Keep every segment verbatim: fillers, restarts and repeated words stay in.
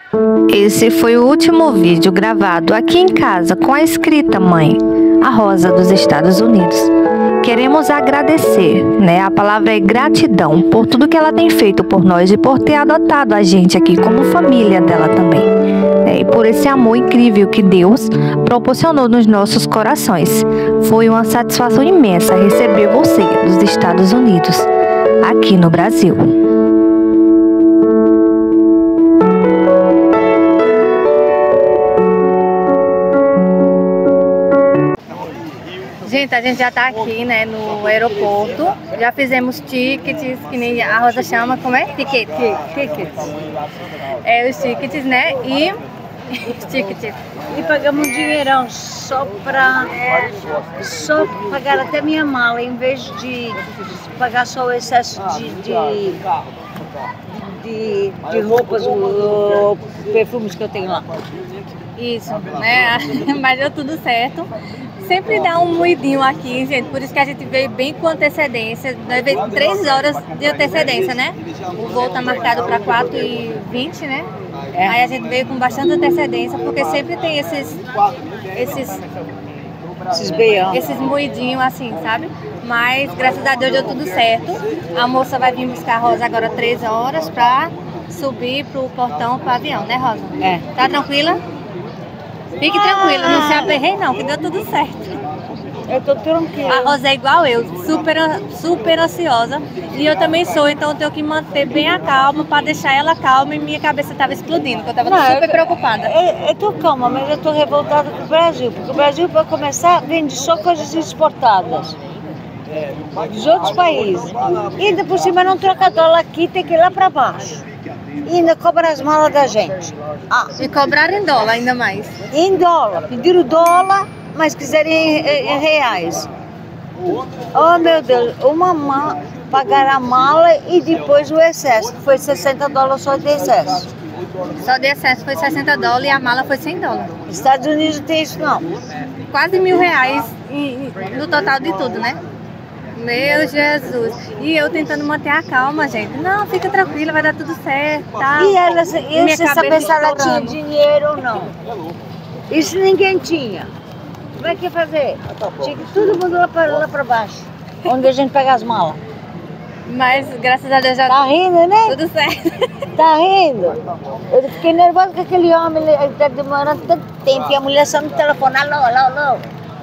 Esse foi o último vídeo gravado aqui em casa com a escrita mãe, a Rosa dos Estados Unidos. Queremos agradecer, né? A palavra é gratidão por tudo que ela tem feito por nós e por ter adotado a gente aqui como família dela também. É, e por esse amor incrível que Deus proporcionou nos nossos corações. Foi uma satisfação imensa receber você dos Estados Unidos aqui no Brasil. Gente, a gente já tá aqui, né, no aeroporto. Já fizemos tickets, que nem a Rosa chama, como é? Ticket. Tickets. É, os tickets, né? E... tickets. E pagamos um dinheirão só pra... Só pra pagar até minha mala, em vez de pagar só o excesso de... de, de, de roupas ou perfumes que eu tenho lá. Isso, né? Mas deu tudo certo. Sempre dá um moidinho aqui, gente, por isso que a gente veio bem com antecedência, nós veio três horas de antecedência, né? O voo tá marcado para quatro e vinte, né? É. Aí a gente veio com bastante antecedência, porque sempre tem esses, esses, esses beião, esses moidinhos assim, sabe? Mas graças a Deus deu tudo certo. A moça vai vir buscar a Rosa agora três horas para subir pro portão pro avião, né, Rosa? É. Tá tranquila? Fique tranquila, não se aperrei não, que deu tudo certo. Eu tô tranquila. A Rosa é igual eu, super, super ansiosa. E eu também sou, então eu tenho que manter bem a calma para deixar ela calma e minha cabeça estava explodindo, porque eu estava super eu, preocupada. Eu, eu tô calma, mas eu tô revoltada com o Brasil, porque o Brasil, para começar, vende só coisas exportadas dos outros países. E ainda por cima não troca dólar aqui, tem que ir lá para baixo. E ainda cobra as malas da gente. Ah. E cobraram em dólar ainda mais. Em dólar. Pediram dólar, mas quiserem em, em, em reais. Oh meu Deus, uma ma pagar a mala e depois o excesso. Foi sessenta dólares só de excesso. Só de excesso foi sessenta dólares e a mala foi cem dólares. Estados Unidos não tem isso não. Quase mil reais no total de tudo, né? Meu Jesus. E eu tentando manter a calma, gente. Não, fica tranquila, vai dar tudo certo. Tá? E ela, eu sem saber se ela tinha dinheiro ou não. Isso ninguém tinha. Como é que ia fazer? Tinha que todo mundo lá para lá para baixo, onde a gente pega as malas. Mas graças a Deus já tá rindo, né? Tudo certo. Tá rindo? Eu fiquei nervosa com aquele homem, ele tá demorando tanto tempo e a mulher só no telefone, alô, alô, alô.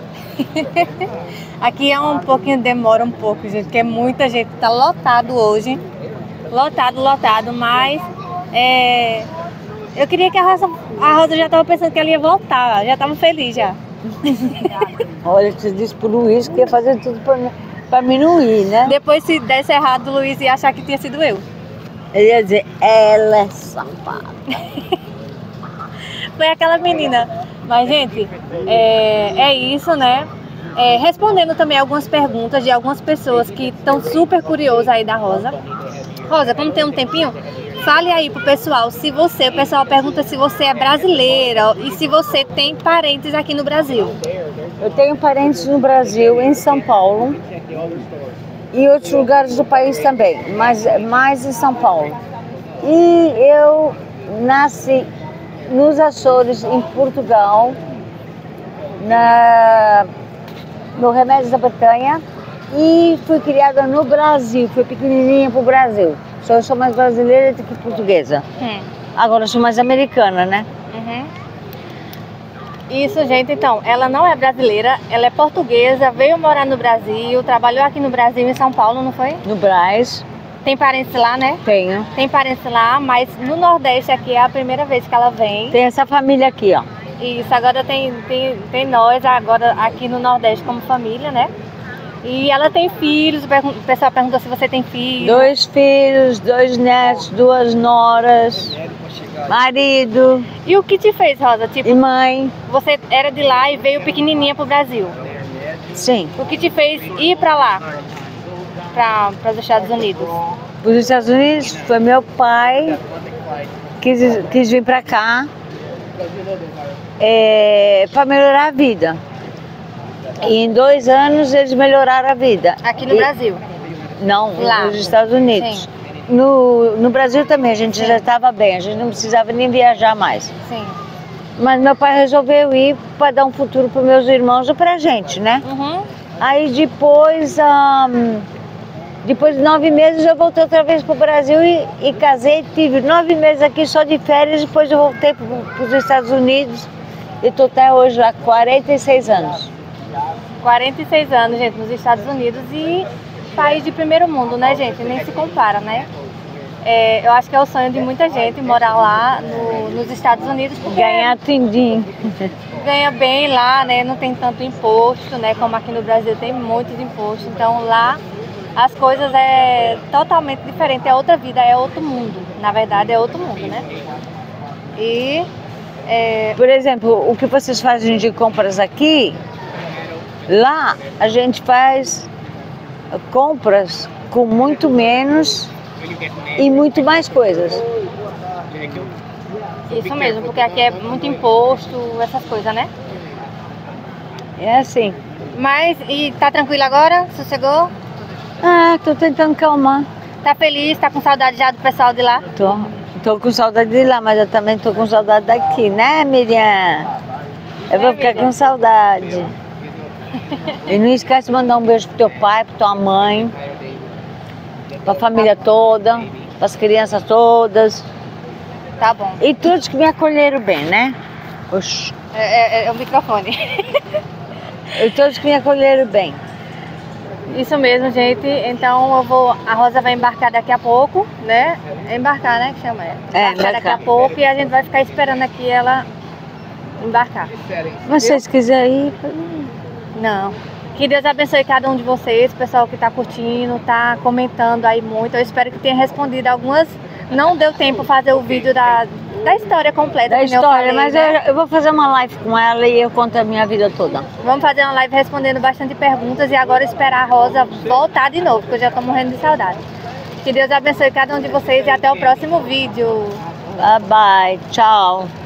Aqui é um pouquinho, demora um pouco, gente, porque muita gente, tá lotado hoje, lotado, lotado, mas é, eu queria que a Rosa, a Rosa já tava pensando que ela ia voltar, já tava feliz já. Olha, você disse pro Luiz que ia fazer tudo pra, pra mim não ir, né? Depois, se desse errado, o Luiz ia achar que tinha sido eu. Ele ia dizer, ela é safada. Foi aquela menina. Mas, gente, é, é isso, né? É, respondendo também algumas perguntas de algumas pessoas que estão super curiosas aí da Rosa. Rosa, como tem um tempinho, fale aí pro pessoal se você, o pessoal pergunta se você é brasileira e se você tem parentes aqui no Brasil. Eu tenho parentes no Brasil, em São Paulo e em outros lugares do país também, mas mais em São Paulo. E eu nasci nos Açores, em Portugal, na, no Remédios da Bretanha, e fui criada no Brasil, fui pequenininha pro Brasil. Só eu sou mais brasileira do que portuguesa. Hum. Agora eu sou mais americana, né? Uhum. Isso, gente, então, ela não é brasileira, ela é portuguesa, veio morar no Brasil, trabalhou aqui no Brasil, em São Paulo, não foi? No Brás. Tem parentes lá, né? Tenho. Tem parentes lá, mas no Nordeste aqui é a primeira vez que ela vem. Tem essa família aqui, ó. Isso, agora tem, tem, tem nós agora aqui no Nordeste como família, né? E ela tem filhos, o pessoal perguntou se você tem filhos. Dois filhos, dois netos, duas noras, marido. E o que te fez, Rosa? Tipo, e mãe. Você era de lá e veio pequenininha pro Brasil. Sim. O que te fez ir pra lá? Para os Estados Unidos? Para os Estados Unidos foi meu pai, quis, quis vir para cá é, para melhorar a vida. E em dois anos eles melhoraram a vida. Aqui no e, Brasil? Não, lá. nos Estados Unidos. Sim. no, no Brasil também a gente Sim. já estava bem, a gente não precisava nem viajar mais. Sim. Mas meu pai resolveu ir para dar um futuro para meus irmãos e para a gente, né? Uhum. Aí depois, um, depois de nove meses eu voltei outra vez para o Brasil e, e casei. Tive nove meses aqui só de férias, depois eu voltei para os Estados Unidos e estou até hoje há quarenta e seis anos. quarenta e seis anos, gente, nos Estados Unidos e país de primeiro mundo, né, gente? Nem se compara, né? É, eu acho que é o sonho de muita gente morar lá no, nos Estados Unidos. Porque ganhar tindinho. Ganha bem lá, né? Não tem tanto imposto, né? Como aqui no Brasil tem muitos impostos. Então lá as coisas é totalmente diferente. É outra vida, é outro mundo. Na verdade é outro mundo, né? E... É... Por exemplo, o que vocês fazem de compras aqui, lá a gente faz compras com muito menos e muito mais coisas. Isso mesmo, porque aqui é muito imposto, essas coisas, né? É assim. Mas, e tá tranquilo agora? Sossegou? Ah, tô tentando calmar. Tá feliz? Tá com saudade já do pessoal de lá? Tô. Tô com saudade de lá, mas eu também tô com saudade daqui, né, Miriam? Eu vou é, ficar Miriam? com saudade. E não esquece de mandar um beijo pro teu pai, pra tua mãe, pra família toda, pras crianças todas. Tá bom. E todos que me acolheram bem, né? Oxi. É, é, é o microfone. E todos que me acolheram bem. Isso mesmo, gente. Então eu vou. A Rosa vai embarcar daqui a pouco, né? Embarcar, né? Que chama ela. É, embarcar daqui a pouco e a gente vai ficar esperando aqui ela embarcar. Mas se vocês quiserem ir. Não. Que Deus abençoe cada um de vocês, pessoal que tá curtindo, tá comentando aí muito. Eu espero que tenha respondido algumas. Não deu tempo fazer o vídeo da, da história completa. Da história, eu falei, mas né? eu, eu vou fazer uma live com ela e eu conto a minha vida toda. Vamos fazer uma live respondendo bastante perguntas e agora esperar a Rosa voltar de novo, porque eu já tô morrendo de saudade. Que Deus abençoe cada um de vocês e até o próximo vídeo. Bye bye, tchau.